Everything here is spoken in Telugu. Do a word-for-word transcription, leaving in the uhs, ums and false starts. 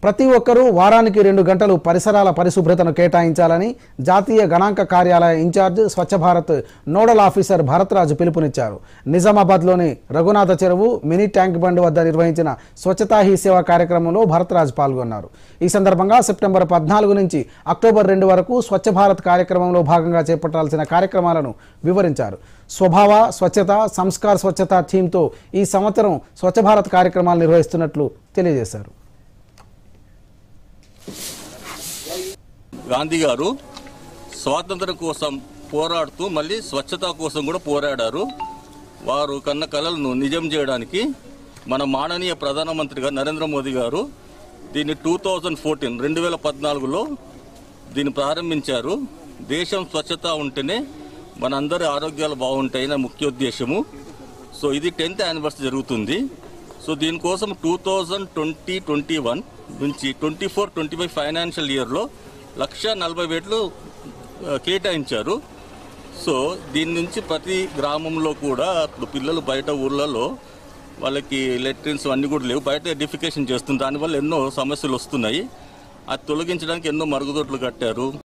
ప్రతి ఒక్కరూ వారానికి రెండు గంటలు పరిసరాల పరిశుభ్రతను కేటాయించాలని జాతీయ గణాంక కార్యాలయ incharge Swachh Bharat nodal officer Bharatraju పిలుపునిచ్చారు. నిజామాబాద్లోని రఘునాథ చెరువు మినీ ట్యాంక్ బండ్ వద్ద నిర్వహించిన స్వచ్ఛతా హీ సేవ కార్యక్రమంలో భరత్రాజు పాల్గొన్నారు. ఈ సందర్భంగా సెప్టెంబర్ పద్నాలుగు నుంచి అక్టోబర్ రెండు వరకు స్వచ్ఛ భారత్ కార్యక్రమంలో భాగంగా చేపట్టాల్సిన కార్యక్రమాలను వివరించారు. స్వభావ స్వచ్ఛత సంస్కార్ స్వచ్ఛత థీమ్తో ఈ సంవత్సరం స్వచ్ఛ భారత్ కార్యక్రమాలు నిర్వహిస్తున్నట్లు తెలియజేశారు. గాంధీ గారు స్వాతంత్రం కోసం పోరాడుతూ మళ్ళీ స్వచ్ఛత కోసం కూడా పోరాడారు. వారు కన్న కలలను నిజం చేయడానికి మన మాననీయ ప్రధానమంత్రిగా నరేంద్ర మోదీ గారు దీన్ని టూ థౌజండ్ ఫోర్టీన్ రెండు వేల పద్నాలుగులో దీన్ని ప్రారంభించారు. దేశం స్వచ్ఛత ఉంటేనే మనందరి ఆరోగ్యాలు బాగుంటాయని ముఖ్య ఉద్దేశము. సో ఇది టెన్త్ యానివర్సరీ జరుగుతుంది. సో దీనికోసం two thousand twenty twenty one నుంచి twenty four twenty five financial ఇయర్లో లక్ష నలభై వేట్లు కేటాయించారు. సో దీని నుంచి ప్రతి గ్రామంలో కూడా ఇప్పుడు పిల్లలు బయట ఊర్లలో వాళ్ళకి లెట్రిన్స్ అన్నీ కూడా లేవు, బయట డిఫికేషన్ చేస్తుంది. దానివల్ల ఎన్నో సమస్యలు వస్తున్నాయి. అది తొలగించడానికి ఎన్నో మరుగుదొడ్లు కట్టారు.